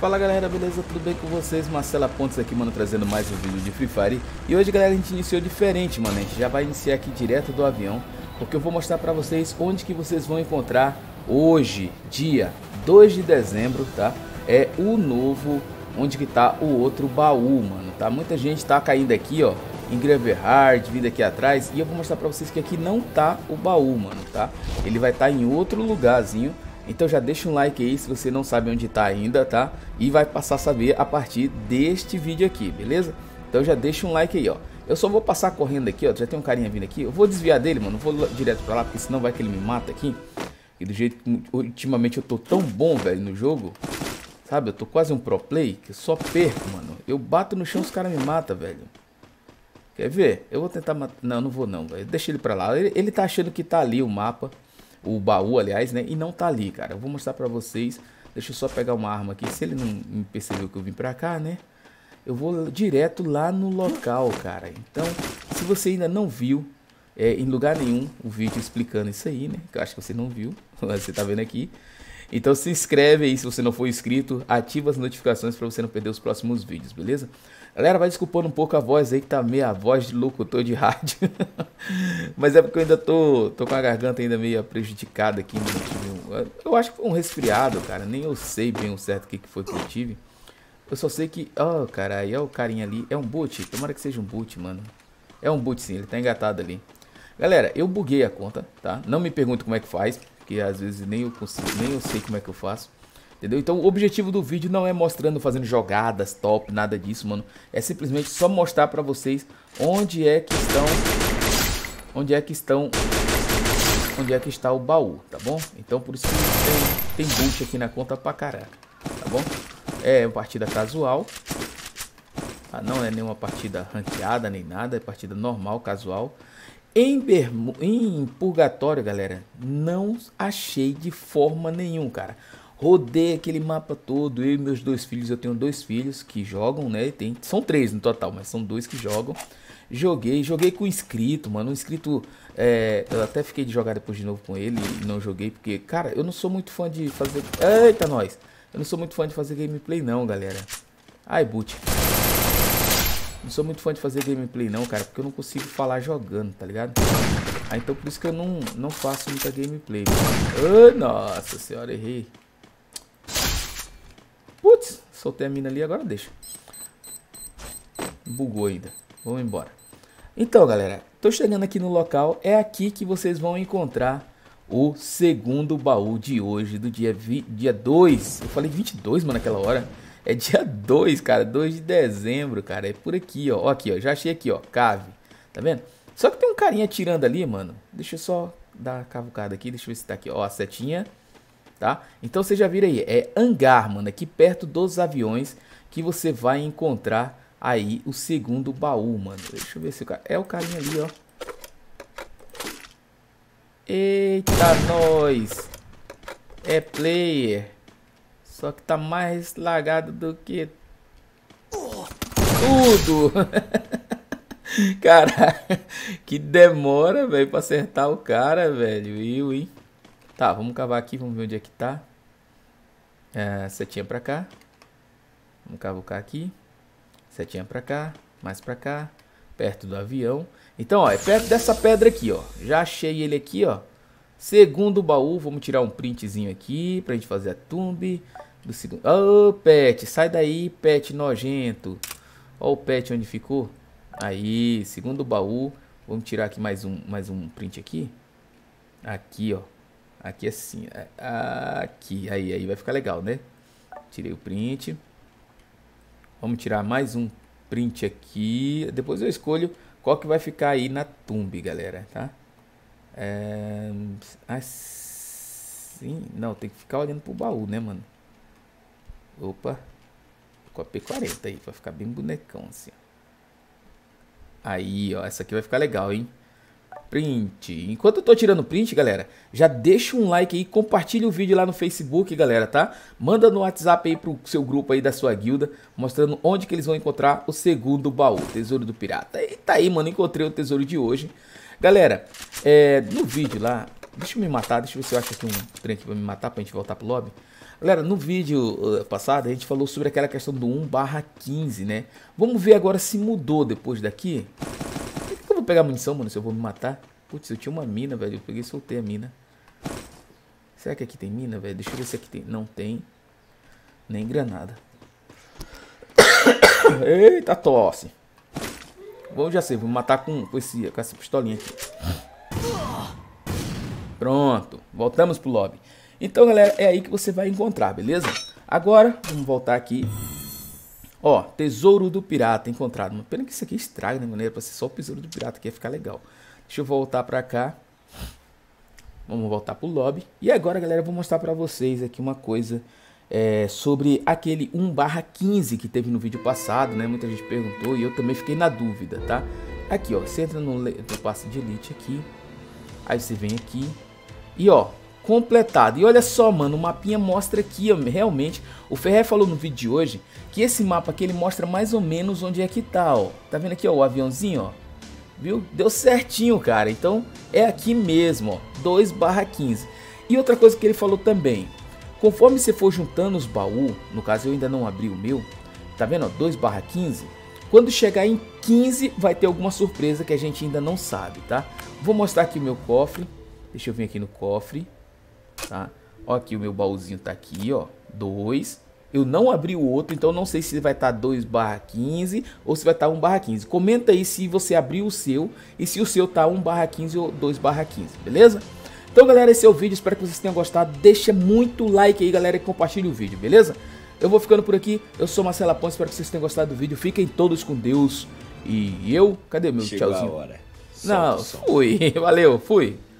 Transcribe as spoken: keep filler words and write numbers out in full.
Fala galera, beleza? Tudo bem com vocês? Marcela Pontes aqui, mano, trazendo mais um vídeo de Free Fire. E hoje, galera, a gente iniciou diferente, mano. A gente já vai iniciar aqui direto do avião, porque eu vou mostrar pra vocês onde que vocês vão encontrar hoje, dia dois de dezembro, tá? É o novo, onde que tá o outro baú, mano, tá? Muita gente tá caindo aqui, ó, em Graveyard, vindo aqui atrás. E eu vou mostrar pra vocês que aqui não tá o baú, mano, tá? Ele vai estar em outro lugarzinho. Então já deixa um like aí se você não sabe onde tá ainda, tá? E vai passar a saber a partir deste vídeo aqui, beleza? Então já deixa um like aí, ó. Eu só vou passar correndo aqui, ó. Já tem um carinha vindo aqui. Eu vou desviar dele, mano. Não vou direto pra lá, porque senão vai que ele me mata aqui. E do jeito que ultimamente eu tô tão bom, velho, no jogo. Sabe? Eu tô quase um pro play, que eu só perco, mano. Eu bato no chão, os caras me matam, velho. Quer ver? Eu vou tentar matar... Não, não vou não, velho. Deixa ele pra lá. Ele, ele tá achando que tá ali o mapa. O baú, aliás, né? E não tá ali, cara. Eu vou mostrar pra vocês. Deixa eu só pegar uma arma aqui. Se ele não me percebeu que eu vim pra cá, né? Eu vou direto lá no local, cara. Então, se você ainda não viu é, em lugar nenhum o vídeo explicando isso aí, né? Que eu acho que você não viu. Você tá vendo aqui. Então se inscreve aí se você não for inscrito. Ativa as notificações pra você não perder os próximos vídeos, beleza? Galera, vai desculpando um pouco a voz aí, que tá meio a voz de locutor de rádio. Mas é porque eu ainda tô, tô com a garganta ainda meio prejudicada aqui. Mano. Eu acho que foi um resfriado, cara. Nem eu sei bem o certo o que, que foi que eu tive. Eu só sei que... Oh, caralho, é o carinha ali. É um boot? Tomara que seja um boot, mano. É um boot sim, ele tá engatado ali. Galera, eu buguei a conta, tá? Não me pergunte como é que faz, porque às vezes nem eu consigo, nem eu sei como é que eu faço. Entendeu? Então o objetivo do vídeo não é mostrando fazendo jogadas top, nada disso, mano. É simplesmente só mostrar pra vocês onde é que estão... Onde é que estão... Onde é que está o baú, tá bom? Então por isso que tem, tem boot aqui na conta pra caraca, tá bom? É uma partida casual. Ah, não é nenhuma partida ranqueada nem nada, é partida normal, casual. Em, Bermu... em Purgatório, galera, não achei de forma nenhuma, cara. Rodei aquele mapa todo, eu e meus dois filhos, eu tenho dois filhos que jogam, né? Tem, são três no total, mas são dois que jogam. Joguei, joguei com um inscrito, mano. Um inscrito, é, eu até fiquei de jogar depois de novo com ele e não joguei, porque, cara, eu não sou muito fã de fazer... Eita, nós! Eu não sou muito fã de fazer gameplay não, galera. Ai, boot. Não sou muito fã de fazer gameplay não, cara, porque eu não consigo falar jogando, tá ligado? Ah, então por isso que eu não, não faço muita gameplay. Oh, nossa senhora, errei. Putz, soltei a mina ali, agora deixa. Bugou ainda. Vamos embora. Então, galera, tô chegando aqui no local. É aqui que vocês vão encontrar o segundo baú de hoje, do dia, dia dois. Eu falei vinte e dois, mano, naquela hora. É dia dois, cara, dois de dezembro, cara. É por aqui, ó. Ó, aqui, ó. Já achei aqui, ó. Cave. Tá vendo? Só que tem um carinha atirando ali, mano. Deixa eu só dar a cavucada aqui. Deixa eu ver se tá aqui. Ó, a setinha. Tá? Então você já vira aí, é hangar, mano, aqui perto dos aviões que você vai encontrar aí o segundo baú, mano. Deixa eu ver se o cara... É o carinha ali, ó. Eita, nós! É player. Só que tá mais lagado do que... tudo! Cara, que demora, velho, pra acertar o cara, velho. Eu, hein? Tá, vamos cavar aqui, vamos ver onde é que tá. É, setinha pra cá. Vamos cavucar aqui. Setinha pra cá, mais pra cá. Perto do avião. Então, ó, é perto dessa pedra aqui, ó. Já achei ele aqui, ó. Segundo baú, vamos tirar um printzinho aqui pra gente fazer a thumb do segundo. Ô, oh, pet, sai daí, pet nojento. Ó o pet onde ficou. Aí, segundo baú. Vamos tirar aqui mais um, mais um print aqui. Aqui, ó. Aqui assim, aqui, aí, aí vai ficar legal, né? Tirei o print. Vamos tirar mais um print aqui. Depois eu escolho qual que vai ficar aí na thumb, galera, tá? É... Assim, não, tem que ficar olhando pro baú, né, mano? Opa, com a P quarenta aí, vai ficar bem bonecão assim. Aí, ó, essa aqui vai ficar legal, hein? Print. Enquanto eu tô tirando print, galera, já deixa um like aí, compartilha o vídeo lá no Facebook, galera, tá? Manda no WhatsApp aí pro seu grupo aí da sua guilda, mostrando onde que eles vão encontrar o segundo baú, Tesouro do Pirata. E tá aí, mano, encontrei o tesouro de hoje. Galera, é, no vídeo lá, deixa eu me matar, deixa eu ver se eu acho aqui um trem aqui pra me matar, pra gente voltar pro lobby. Galera, no vídeo uh, passado a gente falou sobre aquela questão do um barra quinze, né? Vamos ver agora se mudou depois daqui. Por que, que eu vou pegar munição, mano, se eu vou me matar? Putz, eu tinha uma mina, velho. Eu peguei e soltei a mina. Será que aqui tem mina, velho? Deixa eu ver se aqui tem. Não tem. Nem granada. Eita, tosse. Bom, já sei. Vou matar com, com, esse, com essa pistolinha aqui. Pronto. Voltamos pro lobby. Então, galera, é aí que você vai encontrar, beleza? Agora, vamos voltar aqui. Ó, tesouro do pirata encontrado. Uma pena que isso aqui estraga, né, maneira? Pra ser só o tesouro do pirata, que ia ficar legal. Deixa eu voltar pra cá. Vamos voltar pro lobby. E agora, galera, eu vou mostrar pra vocês aqui uma coisa é, sobre aquele um barra quinze que teve no vídeo passado, né? Muita gente perguntou e eu também fiquei na dúvida, tá? Aqui, ó, você entra no, no passe de elite aqui. Aí você vem aqui e, ó, completado. E olha só, mano, o mapinha mostra aqui, ó, realmente, o Ferrer falou no vídeo de hoje que esse mapa aqui, ele mostra mais ou menos onde é que tá, ó. Tá vendo aqui, ó, o aviãozinho, ó? Viu? Deu certinho, cara. Então, é aqui mesmo, ó, dois barra quinze. E outra coisa que ele falou também, conforme você for juntando os baús, no caso eu ainda não abri o meu, tá vendo, ó, dois barra quinze, quando chegar em quinze vai ter alguma surpresa que a gente ainda não sabe, tá? Vou mostrar aqui o meu cofre. Deixa eu vir aqui no cofre, tá? Ó, aqui o meu baúzinho tá aqui, ó, dois. Eu não abri o outro, então não sei se vai estar dois barra quinze ou se vai estar um barra quinze. Comenta aí se você abriu o seu e se o seu tá um barra quinze ou dois barra quinze, beleza? Então, galera, esse é o vídeo, espero que vocês tenham gostado. Deixa muito like aí, galera, e compartilhe o vídeo, beleza? Eu vou ficando por aqui, eu sou Marcelo Aponte, espero que vocês tenham gostado do vídeo. Fiquem todos com Deus e eu... Cadê meu Chegou tchauzinho? a hora. Não, Solta o som. fui, valeu, fui.